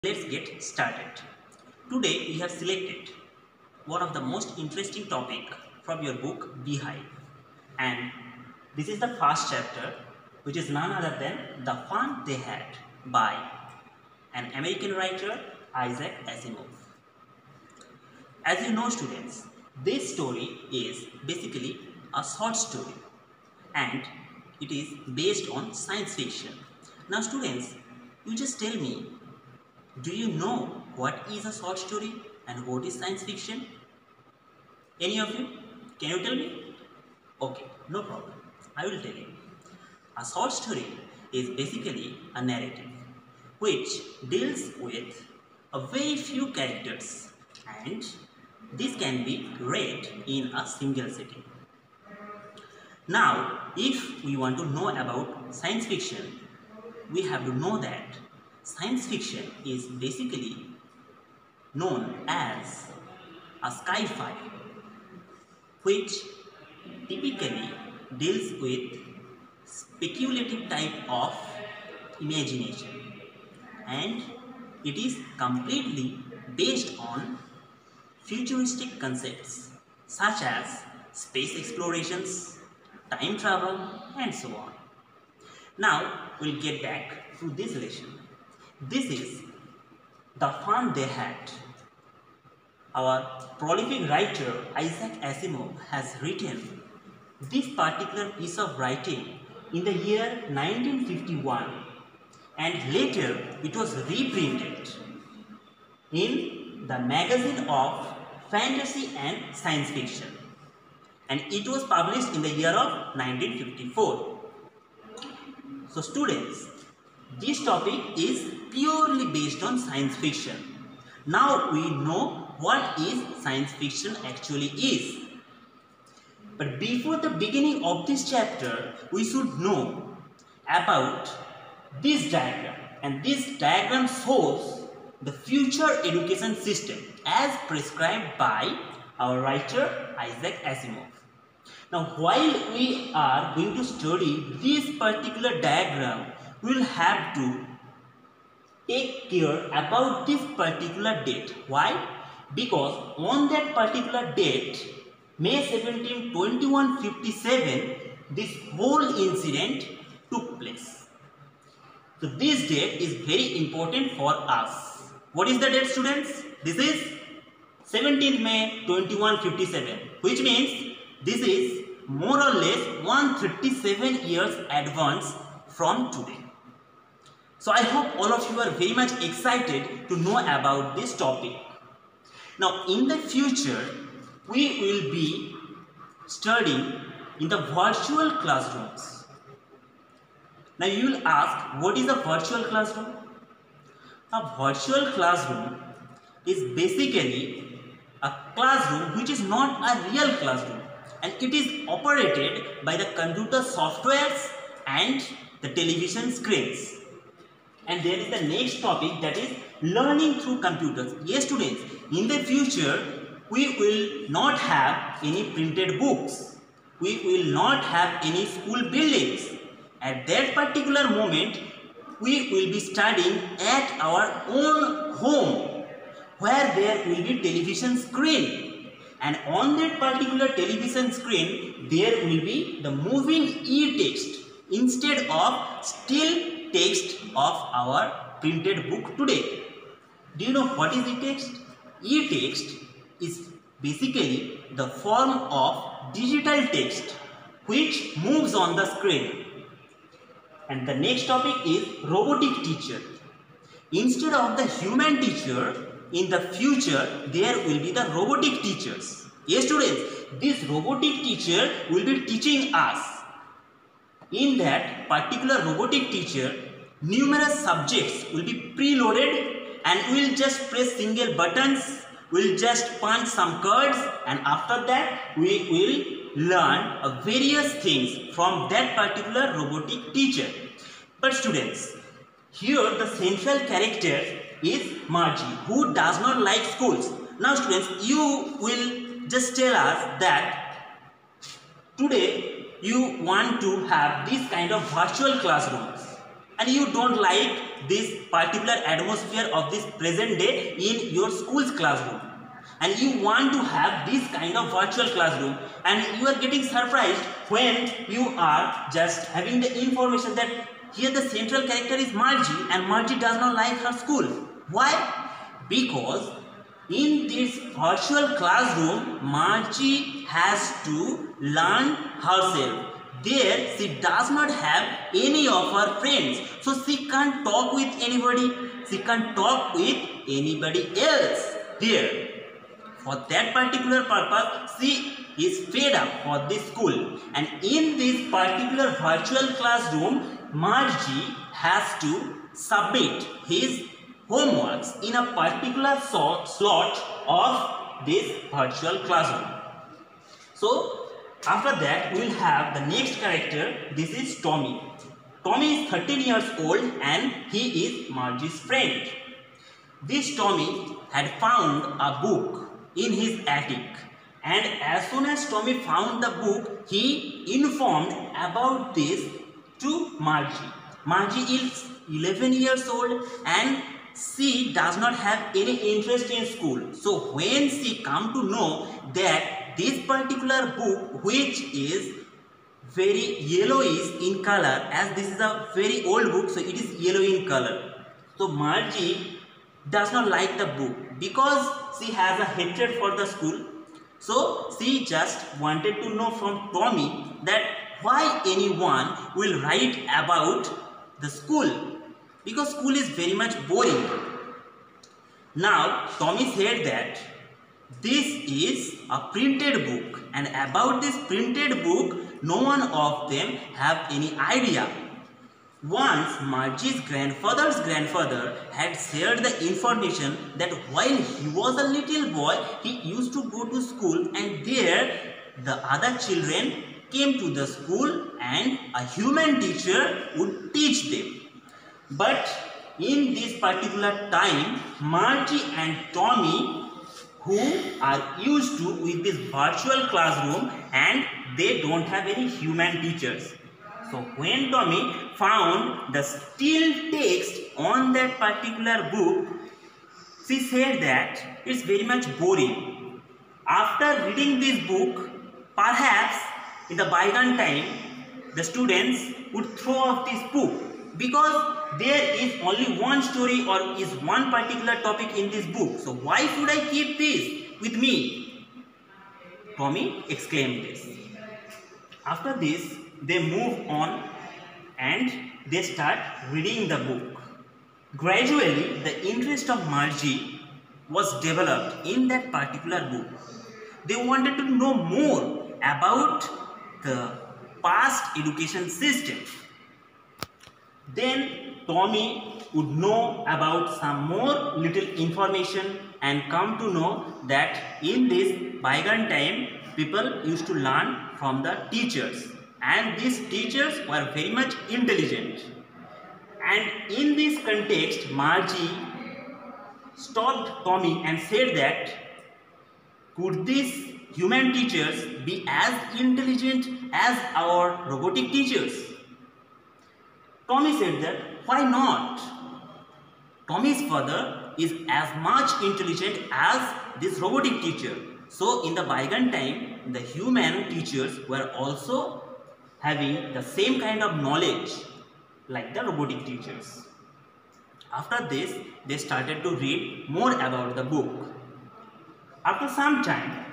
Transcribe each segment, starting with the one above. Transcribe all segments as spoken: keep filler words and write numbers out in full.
Let's get started. Today we have selected one of the most interesting topic from your book Beehive, and this is the first chapter, which is none other than The Fun They Had by an American writer, Isaac Asimov. As you know, students, this story is basically a short story and it is based on science fiction. Now students, you just tell me, do you know what is a short story and what is science fiction? Any of you? Can you tell me? Okay, no problem. I will tell you. A short story is basically a narrative which deals with a very few characters, and this can be read in a single sitting. Now, if we want to know about science fiction, we have to know that science fiction is basically known as a sci-fi, which typically deals with speculative type of imagination, and it is completely based on futuristic concepts such as space explorations, time travel, and so on. Now we'll get back to this lesson. This is The Fun They Had. Our prolific writer Isaac Asimov has written this particular piece of writing in the year nineteen fifty-one, and later it was reprinted in the magazine of fantasy and science fiction, and it was published in the year of nineteen fifty-four. So students, this topic is purely based on science fiction. Now we know what is science fiction actually is. But before the beginning of this chapter, we should know about this diagram. And this diagram shows the future education system as prescribed by our writer Isaac Asimov. Now while we are going to study this particular diagram, we will have to take care about this particular date. Why? Because on that particular date, May seventeenth, twenty-one fifty-seven, this whole incident took place. So this date is very important for us. What is the date, students? This is seventeenth May twenty-one fifty-seven, which means this is more or less one hundred thirty-seven years advance from today. So I hope all of you are very much excited to know about this topic. Now in the future, we will be studying in the virtual classrooms. Now you will ask, what is a virtual classroom? A virtual classroom is basically a classroom which is not a real classroom, and it is operated by the computer softwares and the television screens. And there is the next topic, that is learning through computers. Yes students, in the future we will not have any printed books. We will not have any school buildings. At that particular moment, we will be studying at our own home, where there will be television screen. And on that particular television screen, there will be the moving e-text instead of still text of our printed book today. Do you know what is e-text? E-text is basically the form of digital text which moves on the screen. And the next topic is robotic teacher. Instead of the human teacher, in the future there will be the robotic teachers. Yes students, this robotic teacher will be teaching us. In that particular robotic teacher, numerous subjects will be preloaded, and we will just press single buttons, we will just punch some cards, and after that we will learn various things from that particular robotic teacher. But students, here the central character is Margie, who does not like schools. Now students, you will just tell us that today you want to have this kind of virtual classrooms, and you don't like this particular atmosphere of this present day in your school's classroom, and you want to have this kind of virtual classroom, and you are getting surprised when you are just having the information that here the central character is Margie, and Margie does not like her school. Why? Because in this virtual classroom, Margie has to learn herself. There she does not have any of her friends, so she can't talk with anybody, she can't talk with anybody else there. For that particular purpose, she is fed up for this school, and in this particular virtual classroom, Margie has to submit his homeworks in a particular so slot of this virtual classroom. So after that, we will have the next character. This is Tommy. Tommy is thirteen years old and he is Margie's friend. This Tommy had found a book in his attic, and as soon as Tommy found the book, he informed about this to Margie. Margie is eleven years old and she does not have any interest in school. So when she come to know that this particular book, which is very yellowish in color, as this is a very old book, so it is yellow in color. So Margie does not like the book because she has a hatred for the school. So she just wanted to know from Tommy that why anyone will write about the school, because school is very much boring. Now Tommy said that this is a printed book, and about this printed book no one of them have any idea. Once Margie's grandfather's grandfather had shared the information that while he was a little boy, he used to go to school, and there the other children came to the school and a human teacher would teach them. But in this particular time, Margie and Tommy, who are used to with this virtual classroom, and they don't have any human teachers. So when Tommy found the still text on that particular book, she said that it's very much boring. After reading this book, perhaps in the bygone time, the students would throw off this book, because there is only one story or is one particular topic in this book. So why should I keep this with me? Tommy exclaimed this. After this, they move on and they start reading the book. Gradually, the interest of Margie was developed in that particular book. They wanted to know more about the past education system. Then Tommy would know about some more little information and come to know that in this bygone time, people used to learn from the teachers, and these teachers were very much intelligent. And in this context, Margie stopped Tommy and said that could these human teachers be as intelligent as our robotic teachers? Tommy said that why not? Tommy's father is as much intelligent as this robotic teacher. So in the bygone time, the human teachers were also having the same kind of knowledge like the robotic teachers. After this, they started to read more about the book. After some time,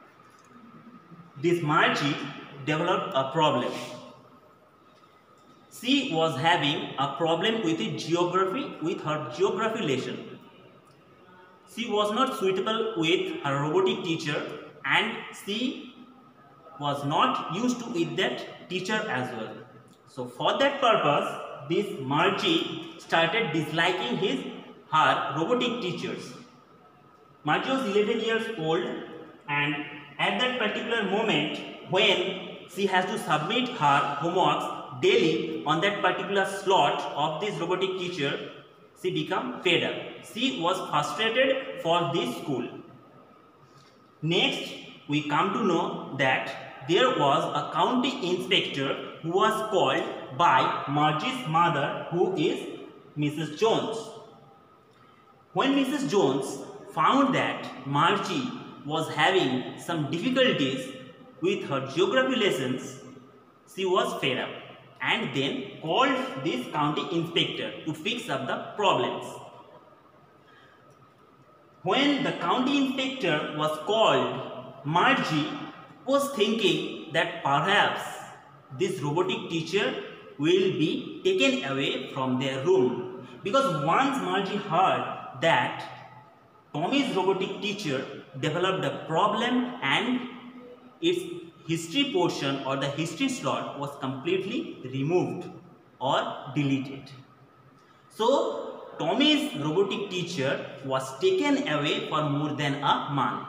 this Margie developed a problem. She was having a problem with the geography, with her geography lesson. She was not suitable with her robotic teacher, and she was not used to with that teacher as well. So for that purpose, this Margie started disliking his her robotic teachers. Margie was eleven years old, and at that particular moment when she has to submit her homeworks daily on that particular slot of this robotic teacher, she became fed up. She was frustrated for this school. Next, we come to know that there was a county inspector who was called by Margie's mother, who is Missus Jones. When Missus Jones found that Margie was having some difficulties with her geography lessons, she was fed up and then called this county inspector to fix up the problems. When the county inspector was called, Margie was thinking that perhaps this robotic teacher will be taken away from their room, because once Margie heard that Tommy's robotic teacher developed a problem and its history portion or the history slot was completely removed or deleted. So Tommy's robotic teacher was taken away for more than a month.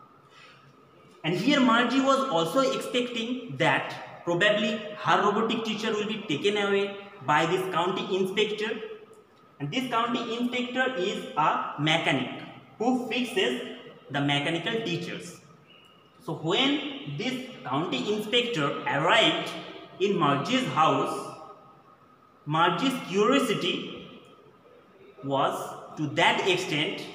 And here Margie was also expecting that probably her robotic teacher will be taken away by this county inspector. And this county inspector is a mechanic who fixes the mechanical teachers. So when this county inspector arrived in Margie's house, Margie's curiosity was to that extent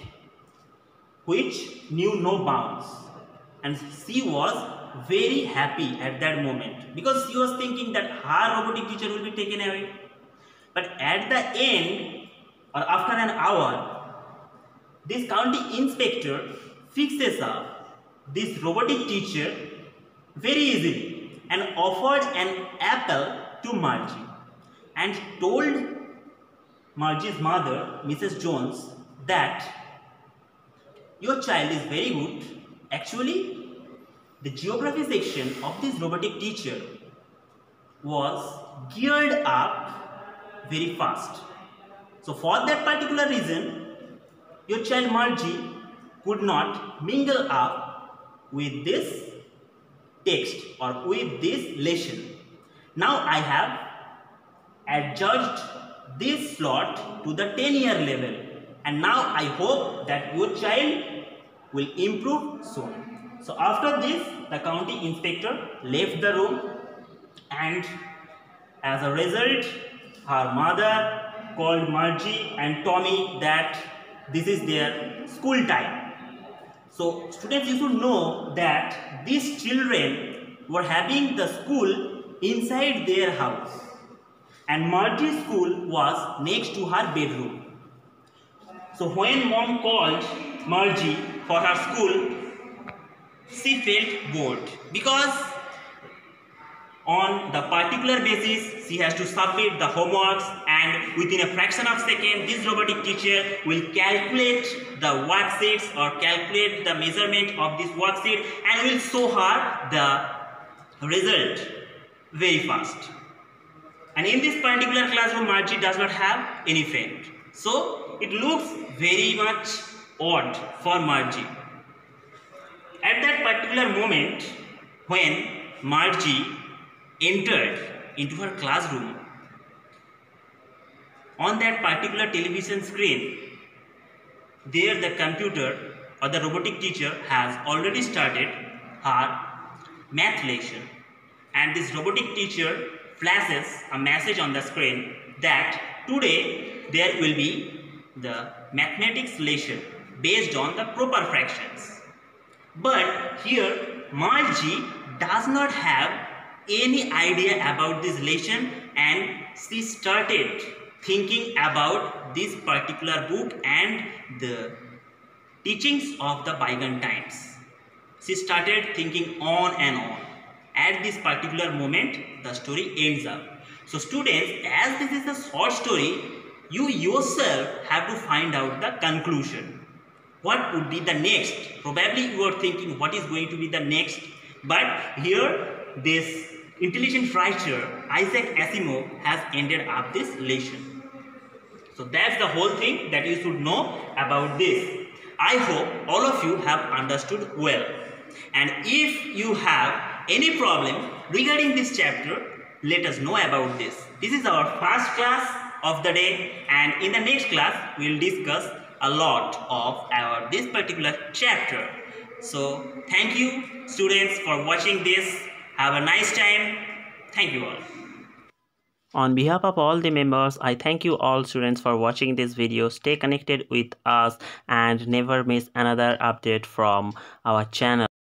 which knew no bounds, and she was very happy at that moment because she was thinking that her robotic teacher will be taken away. But at the end or after an hour, this county inspector fixes up this robotic teacher very easily and offered an apple to Margie and told Margie's mother, Missus Jones, that your child is very good. Actually, the geography section of this robotic teacher was geared up very fast. So for that particular reason, your child Margie could not mingle up with this text or with this lesson. Now I have adjudged this slot to the ten year level, and now I hope that your child will improve soon. So after this, the county inspector left the room, and as a result, her mother called Margie and Tommy that this is their school time. So students, you should know that these children were having the school inside their house, and Margie's school was next to her bedroom. So when mom called Margie for her school, she felt bored because on the particular basis she has to submit the homeworks, and within a fraction of a second this robotic teacher will calculate the worksheets or calculate the measurement of this worksheet and will show her the result very fast. And in this particular classroom, Margie does not have any friend, so it looks very much odd for Margie. At that particular moment, when Margie entered into her classroom, on that particular television screen, there the computer or the robotic teacher has already started her math lesson, and this robotic teacher flashes a message on the screen that today there will be the mathematics lesson based on the proper fractions. But here Margie does not have any idea about this lesson, and she started thinking about this particular book and the teachings of the bygone times. She started thinking on and on. At this particular moment, the story ends up. So students, as this is a short story, you yourself have to find out the conclusion. What would be the next? Probably you are thinking what is going to be the next, but here this intelligent writer Isaac Asimov has ended up this lesson. So that's the whole thing that you should know about this. I hope all of you have understood well. And if you have any problem regarding this chapter, let us know about this. This is our first class of the day, and in the next class we will discuss a lot of our this particular chapter. So thank you students for watching this. Have a nice time. Thank you all. On behalf of all the members, I thank you all students for watching this video. Stay connected with us and never miss another update from our channel.